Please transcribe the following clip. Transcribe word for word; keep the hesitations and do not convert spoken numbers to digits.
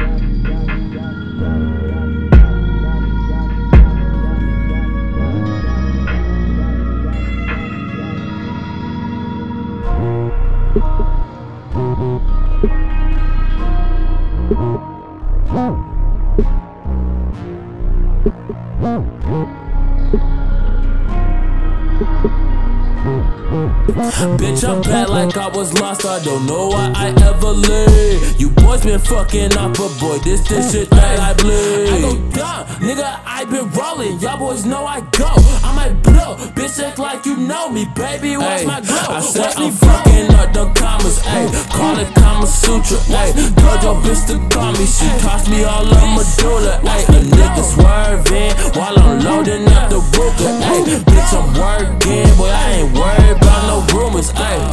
Bitch, I'm bad like I was lost, I don't know why I ever leave. You boys been fucking up, but boy, this this shit that I bleed. I go down, nigga, I been rolling, y'all boys know I go. I might blow, bitch, act like you know me, baby, watch ay, my glow. I said I'm fucking up the commas, ayy, call it Kama Sutra, ayy. Told your bitch to call me, she tossed me all of medulla, ayy. A nigga swerving while I'm loading up the Ruger, ayy. Bitch, I'm working, boy, I ain't worried about no rumors, ayy.